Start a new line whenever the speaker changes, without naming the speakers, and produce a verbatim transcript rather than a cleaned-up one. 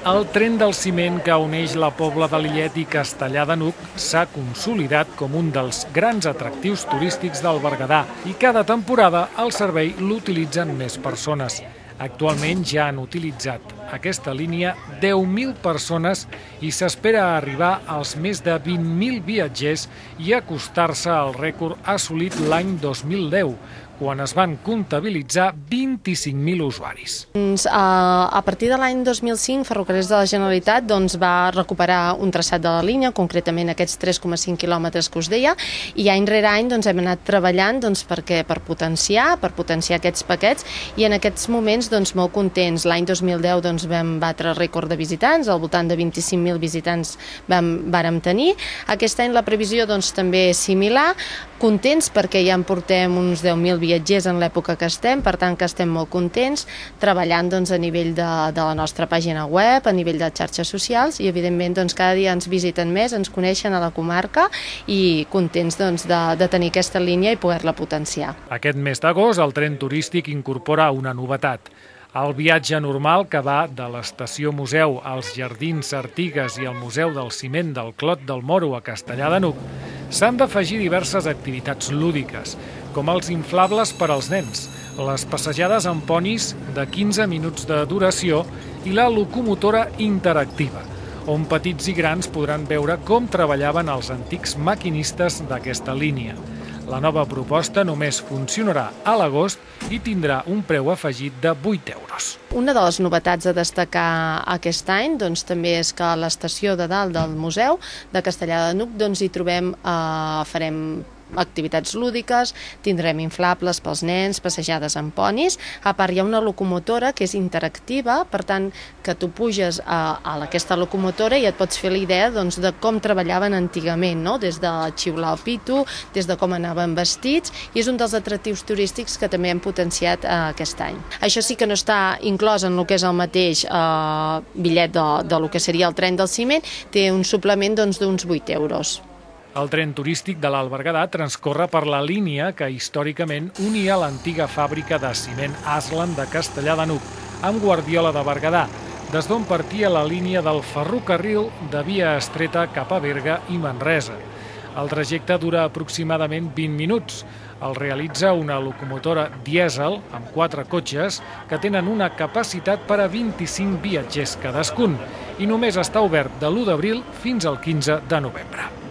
El tren del ciment que uneix la Pobla de Lillet i Castellar de n'Hug s'ha consolidat com un dels grans atractius turístics del Berguedà i cada temporada el servei l'utilitzen més persones. Actualment ja han utilitzat aquesta línia deu mil persones i s'espera arribar als més de vint mil viatgers i acostar-se al rècord assolit l'any dos mil deu, quan es van comptabilitzar vint-i-cinc mil usuaris.
A partir de l'any dos mil cinc, Ferrocarrils de la Generalitat doncs, va recuperar un traçat de la línia, concretament aquests tres coma cinc quilòmetres que us deia, i any rere any doncs, hem anat treballant doncs, perquè, per potenciar, per potenciar aquests paquets, i en aquests moments doncs, molt contents. L'any dos mil deu doncs, vam batre rècord de visitants, al voltant de vint-i-cinc mil visitants vam, vàrem tenir. Aquest any la previsió doncs, també és similar, contents perquè ja en portem uns deu mil viatgers en l'època que estem, per tant que estem molt contents, treballant doncs, a nivell de, de la nostra pàgina web, a nivell de xarxes socials, i evidentment doncs, cada dia ens visiten més, ens coneixen a la comarca i contents doncs, de, de tenir aquesta línia i poder-la potenciar.
Aquest mes d'agost el tren turístic incorpora una novetat. El viatge normal que va de l'estació Museu als Jardins Artigues i al Museu del Ciment del Clot del Moro a Castellar de n'Hug s'han d'afegir diverses activitats lúdiques, com els inflables per als nens, les passejades amb ponis de quinze minuts de duració i la locomotora interactiva, on petits i grans podran veure com treballaven els antics maquinistes d'aquesta línia. La nova proposta només funcionarà a l'agost i tindrà un preu afegit de vuit euros.
Una de les novetats a destacar aquest any doncs, també és que a l'estació de dalt del Museu de Castellar de n'Hug doncs, hi trobem, eh, farem activitats lúdiques, tindrem inflables pels nens, passejades amb ponis. A part hi ha una locomotora que és interactiva, per tant que tu puges a, a aquesta locomotora i et pots fer la idea doncs, de com treballaven antigament, no? Des de xiular el pitu, des de com anaven vestits, i és un dels atractius turístics que també hem potenciat eh, aquest any. Això sí que no està inclòs en el que és el mateix eh, bitllet de, de lo que seria el tren del ciment, té un suplement d'uns doncs, vuit euros.
El tren turístic de l'Alt Berguedà transcorre per la línia que històricament unia l'antiga fàbrica de ciment Aslan de Castellar de n'Hug amb Guardiola de Berguedà, des d'on partia la línia del ferrocarril de via estreta cap a Berga i Manresa. El trajecte dura aproximadament vint minuts. El realitza una locomotora dièsel amb quatre cotxes que tenen una capacitat per a vint-i-cinc viatgers cadascun i només està obert de l'u d'abril fins al quinze de novembre.